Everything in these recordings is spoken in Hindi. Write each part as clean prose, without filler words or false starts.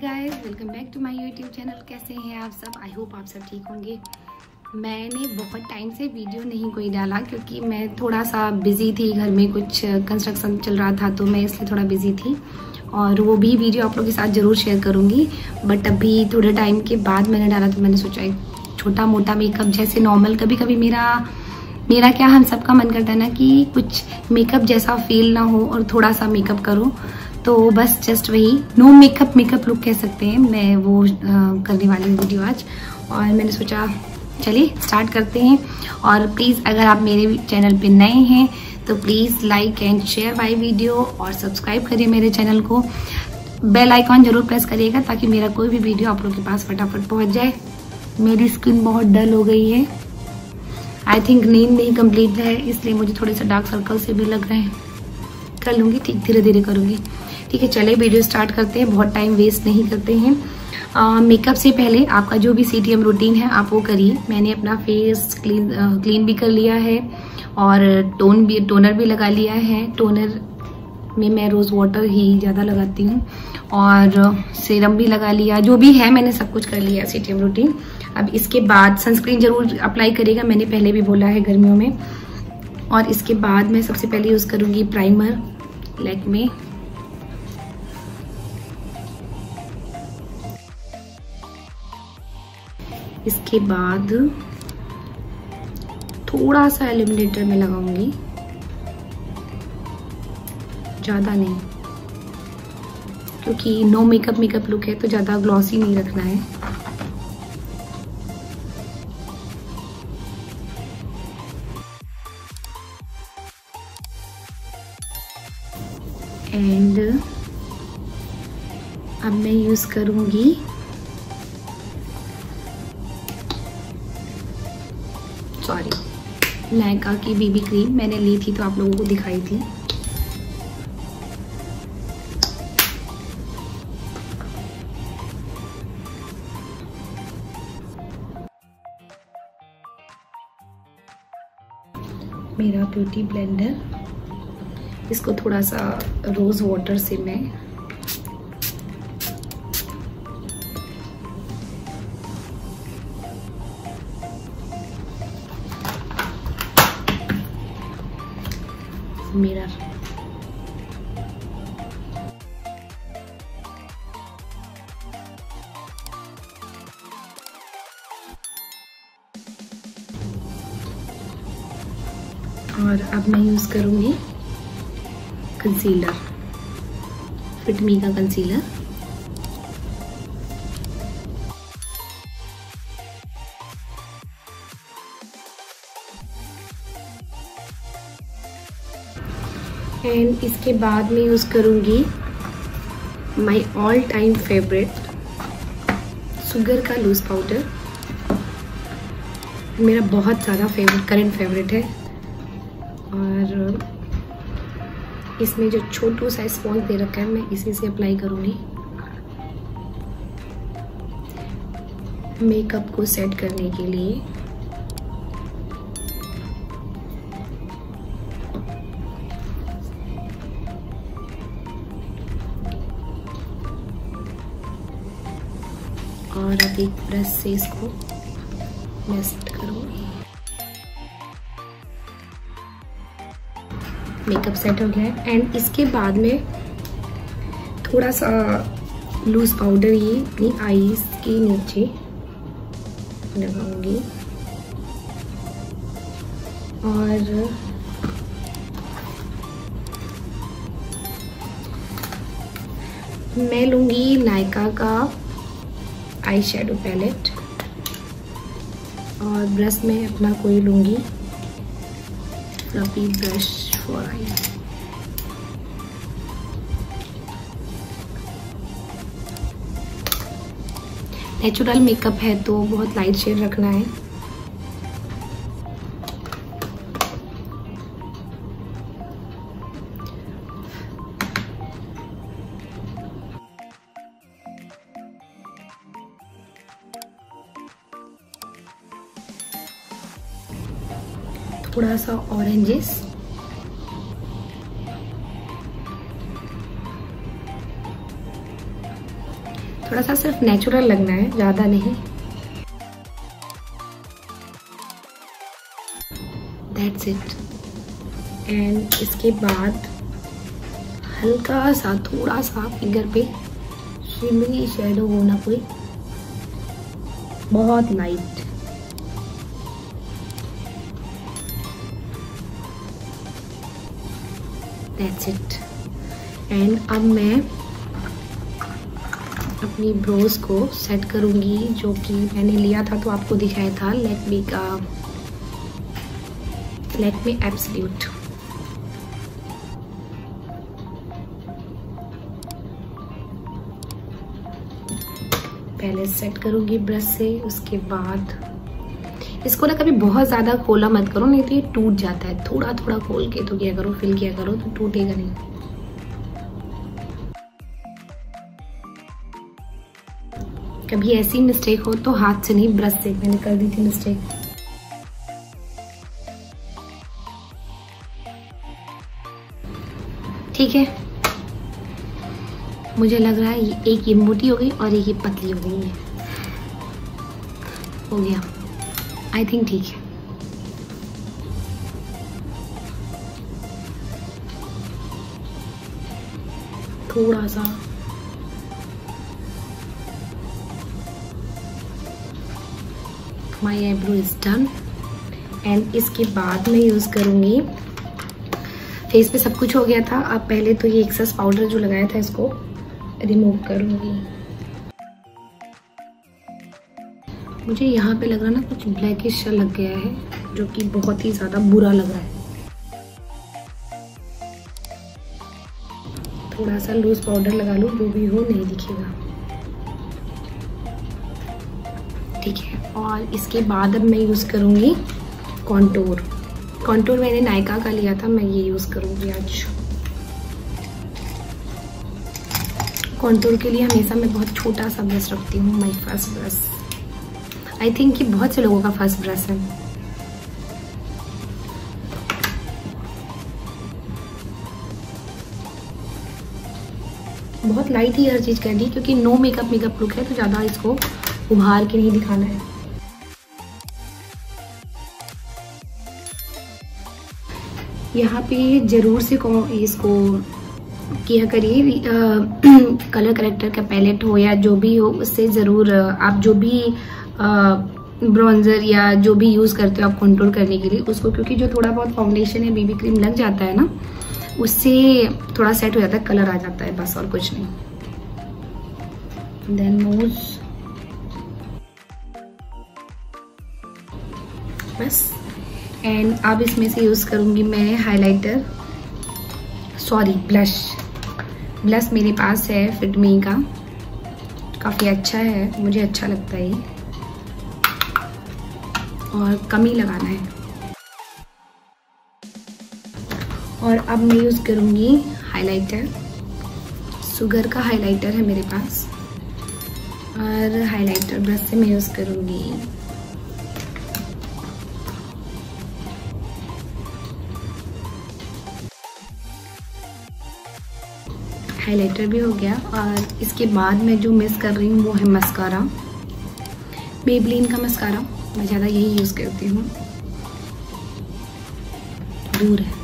Guys, welcome back to my YouTube channel. कैसे हैं आप सब? आई होप आप सब ठीक होंगे। मैंने बहुत टाइम से वीडियो नहीं कोई डाला क्योंकि मैं थोड़ा सा बिज़ी थी, घर में कुछ कंस्ट्रक्शन चल रहा था तो मैं इसलिए थोड़ा बिज़ी थी और वो भी वीडियो आप लोगों के साथ ज़रूर शेयर करूँगी। बट अभी थोड़े टाइम के बाद मैंने डाला तो मैंने सोचा एक छोटा मोटा मेकअप जैसे नॉर्मल, कभी कभी मेरा क्या हम सबका मन करता है ना कि कुछ मेकअप जैसा फील ना हो और थोड़ा सा मेकअप करो, तो बस जस्ट वही नो मेकअप लुक कह सकते हैं, मैं वो करने वाली हूँ वीडियो आज। और मैंने सोचा चलिए स्टार्ट करते हैं। और प्लीज़ अगर आप मेरे चैनल पे नए हैं तो please like and share my video और सब्सक्राइब करिए मेरे चैनल को। बेल आइकॉन जरूर प्रेस करिएगा ताकि मेरा कोई भी वीडियो आप लोगों के पास फटाफट पहुँच जाए। मेरी स्किन बहुत डल हो गई है, आई थिंक नींद नहीं कंप्लीट है, इसलिए मुझे थोड़े से डार्क सर्कल से भी लग रहे हैं। कर लूँगी ठीक, धीरे धीरे करूँगी। ठीक है, चलिए वीडियो स्टार्ट करते हैं, बहुत टाइम वेस्ट नहीं करते हैं। मेकअप से पहले आपका जो भी CTM रूटीन है आप वो करिए। मैंने अपना फेस क्लीन भी कर लिया है और टोनर भी लगा लिया है। टोनर में मैं रोज़ वाटर ही ज़्यादा लगाती हूँ और सीरम भी लगा लिया, जो भी है मैंने सब कुछ कर लिया CTM रूटीन। अब इसके बाद सनस्क्रीन जरूर अप्लाई करिएगा, मैंने पहले भी बोला है गर्मियों में। और इसके बाद मैं सबसे पहले यूज़ करूँगी प्राइमर लैक्मे। इसके बाद थोड़ा सा इल्यूमिनेटर में लगाऊंगी, ज़्यादा नहीं, क्योंकि नो मेकअप लुक है तो ज़्यादा ग्लॉसी नहीं रखना है। एंड अब मैं यूज़ करूँगी नायका की BB क्रीम। मैंने ली थी तो आप लोगों को दिखाई थी। मेरा ब्यूटी ब्लेंडर, इसको थोड़ा सा रोज वाटर से मैं मिरर और अब मैं यूज करूंगी कंसीलर, फिट मी का कंसीलर। एंड इसके बाद मैं यूज़ करूँगी my all time favourite Sugar का लूज पाउडर। मेरा बहुत ज़्यादा करंट फेवरेट है और इसमें जो छोटू सा स्पॉन्ज दे रखा है मैं इसी से अप्लाई करूँगी मेकअप को सेट करने के लिए। और अब एक ब्रश से इसको नेस्ट करूँगी। मेकअप सेट हो गया है। एंड इसके बाद में थोड़ा सा लूज पाउडर ये अपनी आईज के नीचे लगाऊंगी और मैं लूँगी नायका का आई शेडो पैलेट और ब्रश में अपना कोई लूँगी fluffy brush for eye. Natural makeup है तो बहुत लाइट शेड रखना है। थोड़ा सा ऑरेंजेस थोड़ा सा सिर्फ नेचुरल लगना है, ज़्यादा नहीं। That's it. एंड इसके बाद हल्का सा थोड़ा सा फिंगर पे शिमरी शेडो होना, कोई बहुत लाइट। That's it. एंड अब मैं अपनी ब्रोज को सेट करूंगी, जो कि मैंने लिया था तो आपको दिखाया था, लैक्मे का लैक्मे एब्सोल्यूट। पहले सेट करूंगी ब्रश से, उसके बाद इसको ना कभी बहुत ज्यादा खोला मत करो, नहीं तो ये टूट जाता है। थोड़ा थोड़ा खोल के तो किया करो, फिल किया करो, तो टूटेगा नहीं। कभी ऐसी मिस्टेक हो तो हाथ से नहीं, ब्रश से। मैंने कर दी थी मिस्टेक। ठीक है, मुझे लग रहा है एक ये मोटी हो गई और एक ये पतली हो गई है। हो गया, आई थिंक ठीक है। थोड़ा सा my eyebrow is done. And इसके बाद मैं यूज करूंगी, फेस पे सब कुछ हो गया था। अब पहले तो ये एक्सेस पाउडर जो लगाया था इसको रिमूव करूंगी। मुझे यहाँ पे लग रहा ना कुछ ब्लैकिश सा लग गया है, जो कि बहुत ही ज्यादा बुरा लग रहा है। थोड़ा सा लूज पाउडर लगा लूँ, जो भी हो नहीं दिखेगा। ठीक है, और इसके बाद अब मैं यूज करूंगी कॉन्टूर। कॉन्टूर मैंने नायका का लिया था, मैं ये यूज करूंगी आज। कॉन्टूर के लिए हमेशा मैं बहुत छोटा सा ब्रश रखती हूँ, my first brush. I think कि बहुत से लोगों का फर्स्ट ब्रश है। बहुत लाइट ही हर चीज कर दी, क्योंकि नो मेकअप लुक है, तो ज्यादा इसको उभार के नहीं दिखाना है। यहाँ पे जरूर से इसको किया करिए, कलर करेक्टर का पैलेट हो या जो भी हो, उससे ज़रूर आप जो भी ब्रॉन्जर या जो भी यूज़ करते हो आप कंट्रोल करने के लिए उसको, क्योंकि जो थोड़ा बहुत फाउंडेशन या बीबी क्रीम लग जाता है ना, उससे थोड़ा सेट हो जाता है, कलर आ जाता है, बस और कुछ नहीं। देन नोज, बस। एंड अब इसमें से यूज़ करूँगी मैं हाइलाइटर, सॉरी ब्लश। ब्लश मेरे पास है फिटमी का, काफ़ी अच्छा है, मुझे अच्छा लगता है ये, और कम ही लगाना है। और अब मैं यूज़ करूँगी हाइलाइटर, शुगर का हाइलाइटर है मेरे पास, और हाइलाइटर ब्रश से मैं यूज़ करूँगी। हाइलाइटर भी हो गया, और इसके बाद मैं जो मिस कर रही हूँ वो है मस्कारा, मेबलिन का मस्कारा। मैं ज़्यादा यही यूज़ करती हूँ, दूर है।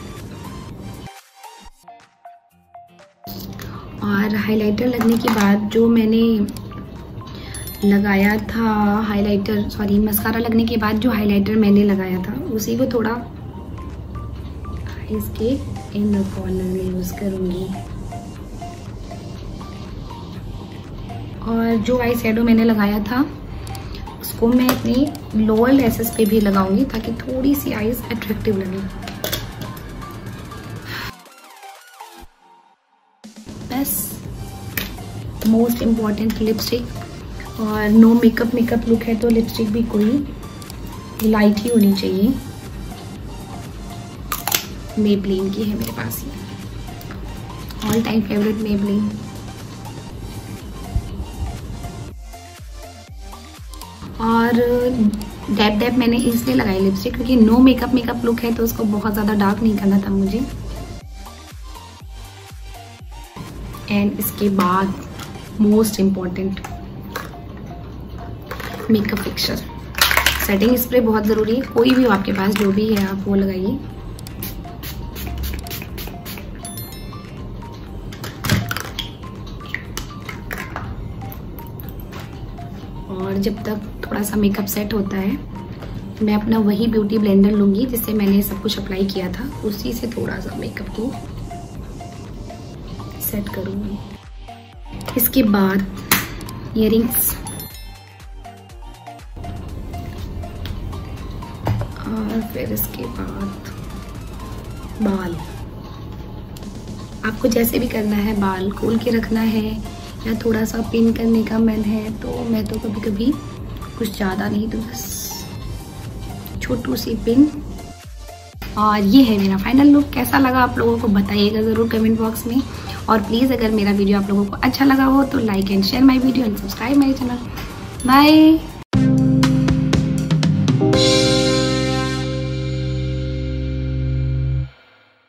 और हाइलाइटर लगने के बाद जो मैंने लगाया था हाइलाइटर, सॉरी मस्कारा लगने के बाद जो हाइलाइटर मैंने लगाया था, उसी को थोड़ा इसके इनर कॉर्नर में यूज़ करूँगी। और जो आई शैडो मैंने लगाया था उसको मैं अपनी लोअर लेसेस पे भी लगाऊंगी, ताकि थोड़ी सी आईज अट्रैक्टिव लगे। बस, मोस्ट इम्पॉर्टेंट लिपस्टिक, और नो मेकअप लुक है तो लिपस्टिक भी कोई लाइट ही होनी चाहिए। मेबलिन की है मेरे पास ये, ऑल टाइम फेवरेट मेबलिन। और डैप मैंने इसलिए लगाई लिपस्टिक क्योंकि नो मेकअप लुक है, तो उसको बहुत ज़्यादा डार्क नहीं करना था मुझे। एंड इसके बाद most important makeup fixer. Setting spray बहुत ज़रूरी है, कोई भी हो आपके पास, जो भी है आप वो लगाइए। और जब तक थोड़ा सा मेकअप सेट होता है, मैं अपना वही ब्यूटी ब्लेंडर लूँगी जिससे मैंने सब कुछ अप्लाई किया था, उसी से थोड़ा सा मेकअप को सेट करूँगी। इसके बाद इयररिंग्स और फिर इसके बाद बाल। आपको जैसे भी करना है, बाल खोल के रखना है या थोड़ा सा पिन करने का मन है, तो मैं तो कभी कभी कुछ ज़्यादा नहीं तो बस छोटू सी पिन। और ये है मेरा फाइनल लुक। कैसा लगा आप लोगों को बताइएगा ज़रूर कमेंट बॉक्स में। और प्लीज़ अगर मेरा वीडियो आप लोगों को अच्छा लगा हो तो like and share my video and subscribe my channel. Bye.